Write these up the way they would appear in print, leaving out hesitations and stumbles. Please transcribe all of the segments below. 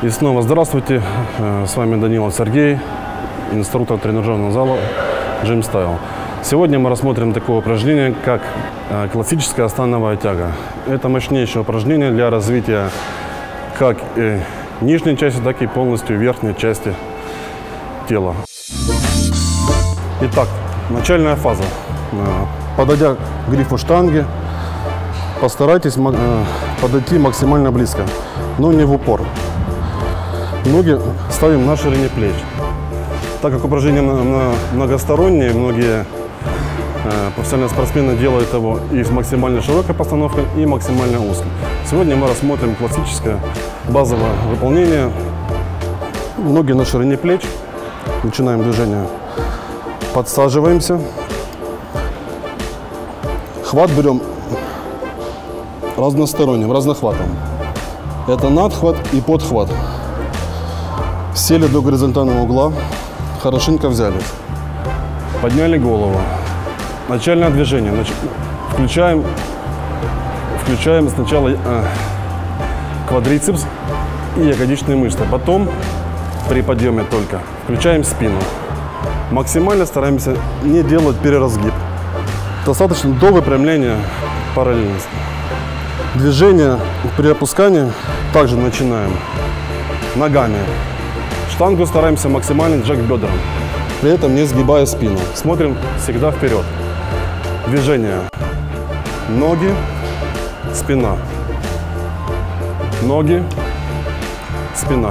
И снова здравствуйте, с вами Данилов Сергей, инструктор тренажерного зала Gym Style. Сегодня мы рассмотрим такое упражнение, как классическая становая тяга. Это мощнейшее упражнение для развития как нижней части, так и полностью верхней части тела. Итак, начальная фаза. Подойдя к грифу штанги, постарайтесь подойти максимально близко, но не в упор. Ноги ставим на ширине плеч. Так как упражнение многостороннее, многие профессиональные спортсмены делают его и с максимально широкой постановкой, и максимально узкой. Сегодня мы рассмотрим классическое базовое выполнение. Ноги на ширине плеч. Начинаем движение. Подсаживаемся. Хват берем разносторонним, разнохватом. Это надхват и подхват. Сели до горизонтального угла, хорошенько взялись. Подняли голову. Начальное движение. Включаем сначала квадрицепс и ягодичные мышцы. Потом при подъеме только включаем спину. Максимально стараемся не делать переразгиб. Достаточно до выпрямления параллельности. Движение при опускании также начинаем ногами. Штангу стараемся максимально держать к бедрам, при этом не сгибая спину. Смотрим всегда вперед. Движение. Ноги, спина. Ноги, спина.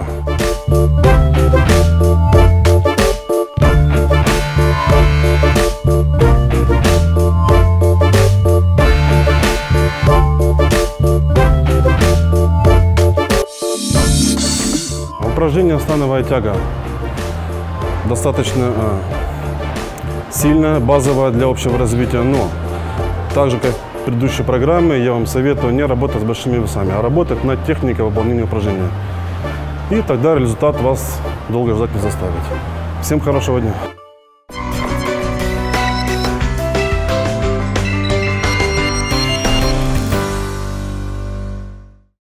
Упражнение становая тяга достаточно сильная, базовая для общего развития, но так же как в предыдущей программе я вам советую не работать с большими весами, а работать над техникой выполнения упражнения. И тогда результат вас долго ждать не заставит. Всем хорошего дня!